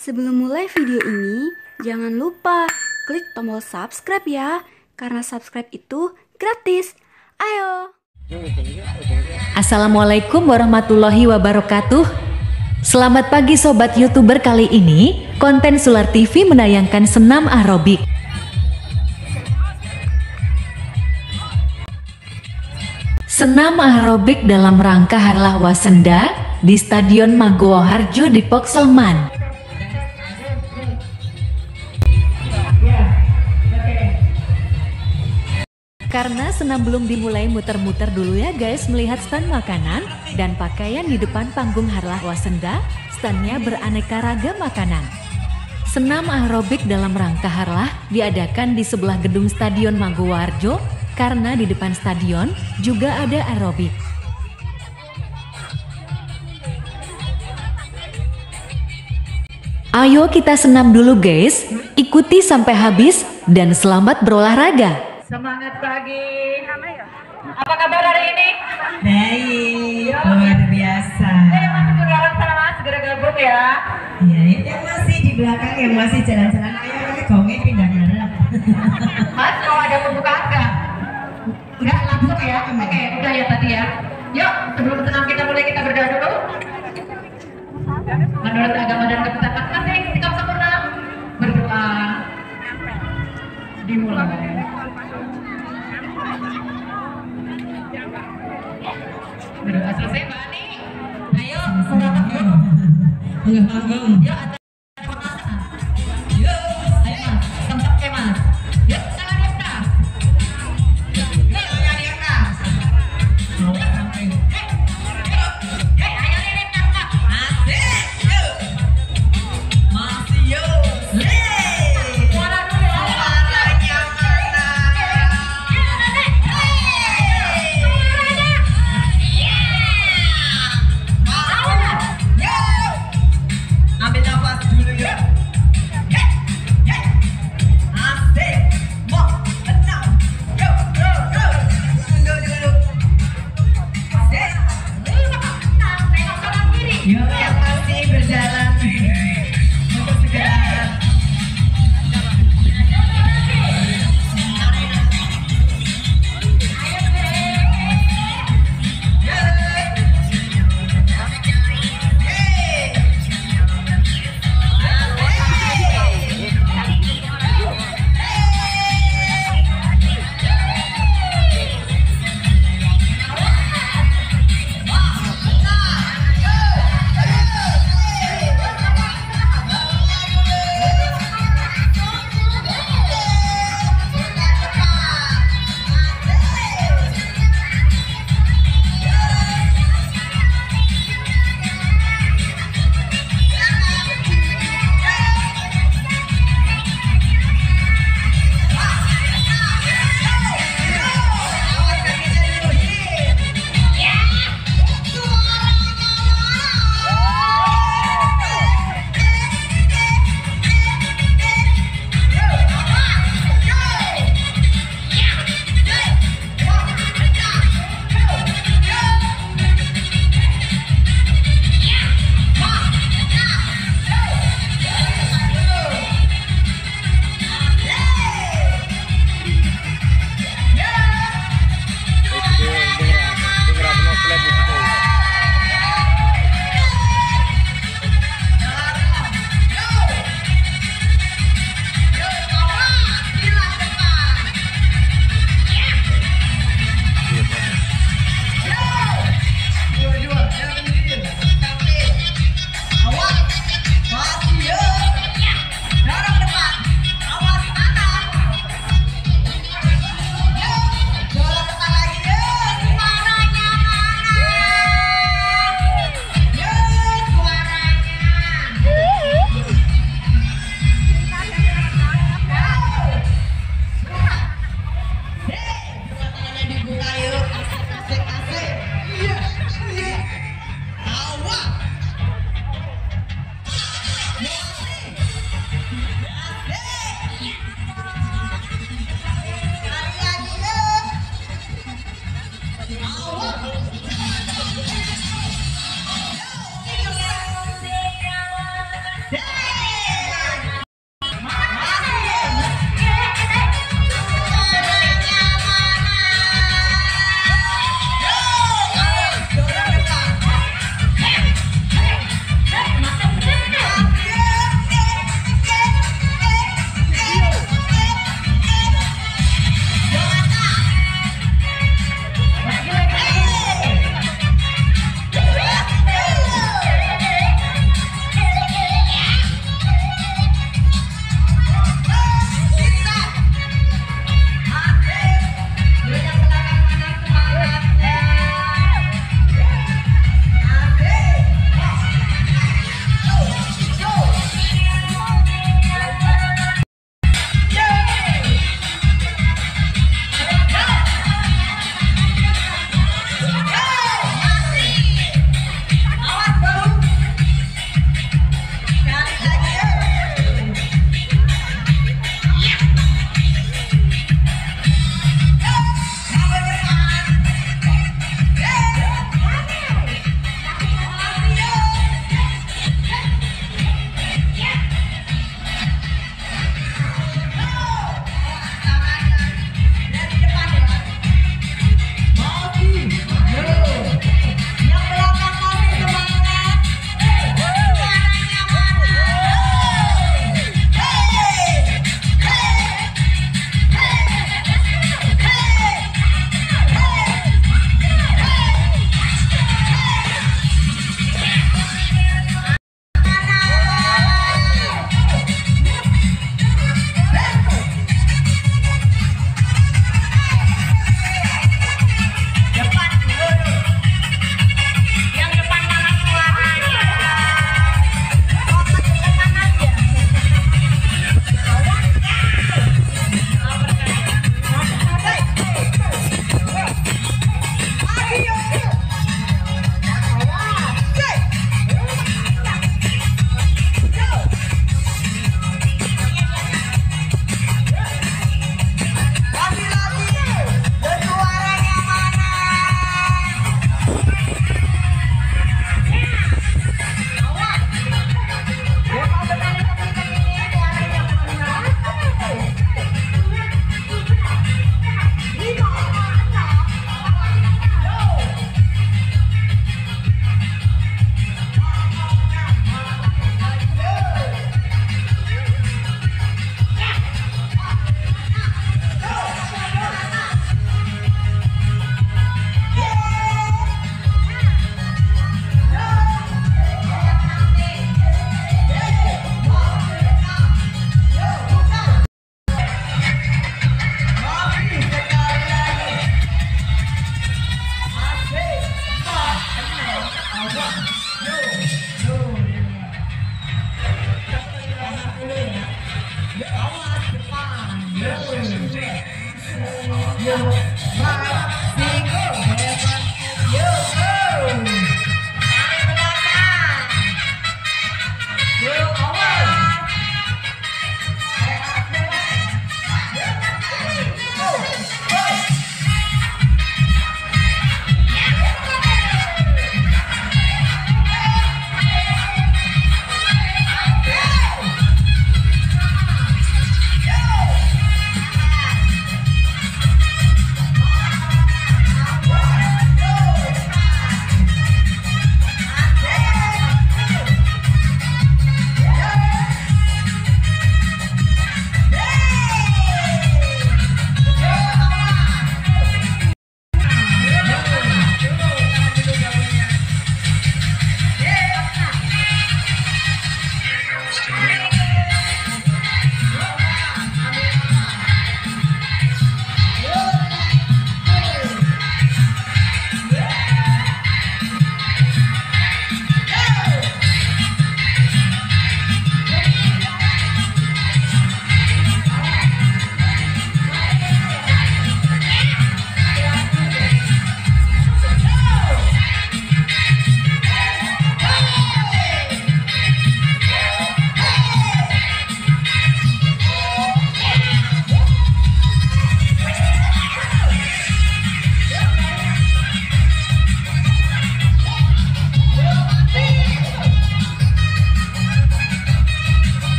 Sebelum mulai video ini, jangan lupa klik tombol subscribe ya, karena subscribe itu gratis. Ayo! Assalamualaikum warahmatullahi wabarakatuh. Selamat pagi sobat YouTuber, kali ini konten Sular TV menayangkan senam aerobik. Senam aerobik dalam rangka Harlah Wasenda di Stadion Maguwoharjo Depok Sleman. Karena senam belum dimulai, muter-muter dulu ya guys melihat stand makanan dan pakaian di depan panggung Harlah Wasenda. Standnya beraneka ragam makanan. Senam aerobik dalam rangka Harlah diadakan di sebelah gedung Stadion Maguwoharjo karena di depan stadion juga ada aerobik. Ayo kita senam dulu guys, ikuti sampai habis dan selamat berolahraga. Semangat pagi. Apa kabar hari ini? Baik, luar biasa. Yang masih jualan sana mas, segera gabung ya. Ya, yang masih di belakang, yang masih jalan-jalan, ayo pakai gongnya pindah ngarep. Mas, mau ada pembukaan nggak? Enggak, langsung ya. Oke, udah ya tadi ya. Yuk, sebelum senam kita mulai, kita berdoa dulu. Menurut agama dan keputusan masing-masing, sikap sempurna. Berdoa. Dimulai. Berdoa selesai Mbak Ani. Ayo, enggak panggung. Enggak panggung. Yuk, ada pemanasan. Yuk, ayo mas, tempat ke mas. Yuk, tangan di atas. Yuk, tangan di atas. Hei, ayo lirik kakak. Asik, yuk. Masih yuk. Suara dulu ya. Suaranya mana? Yuk, nenek. Suaranya. Yuk. Ambil nafas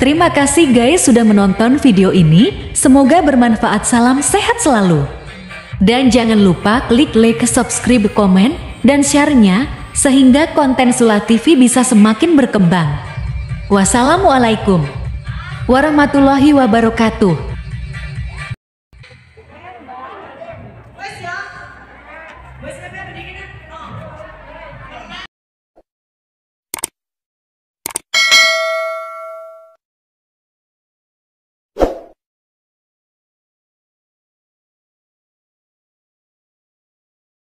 Terima kasih guys sudah menonton video ini. Semoga bermanfaat. Salam sehat selalu. Dan jangan lupa klik like, subscribe, komen, dan share-nya sehingga konten Sula TV bisa semakin berkembang. Wassalamualaikum warahmatullahi wabarakatuh.